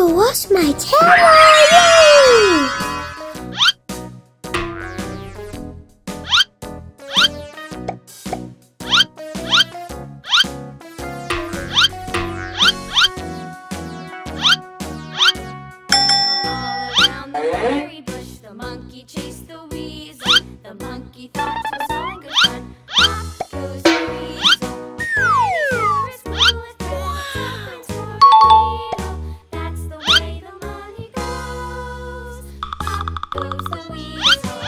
to wash my tail! Yay! Berry bush, the monkey chased the weasel. The monkey thought it was all in good fun. Off goes the weasel, ready for his bullet thread, tuppence for a needle. That's the way the money goes. Off goes the weasel.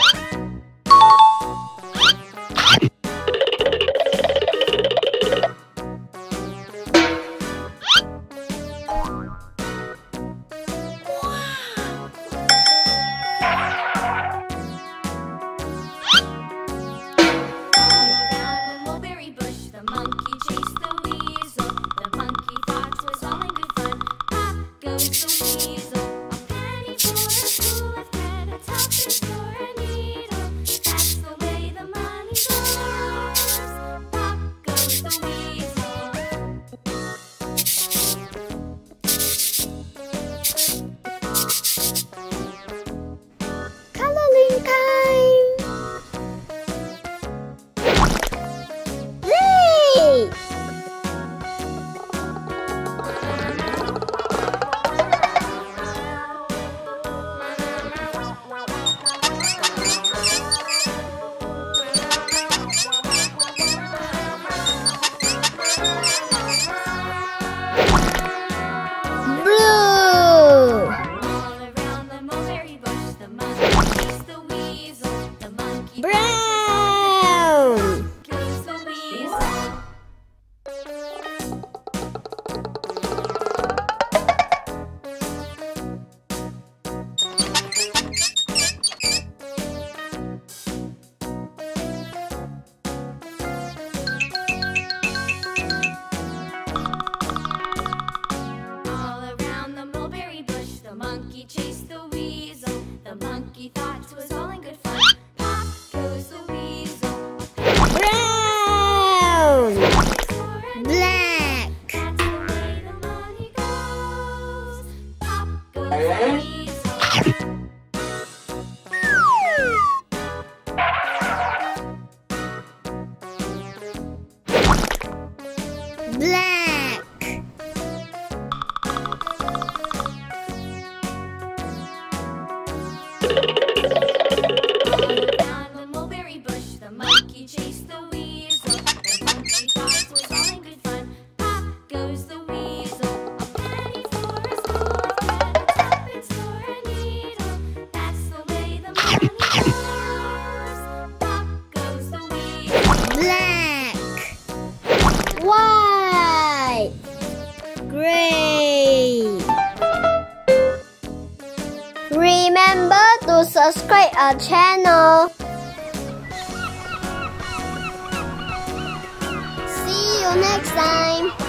Remember to subscribe our channel. See you next time.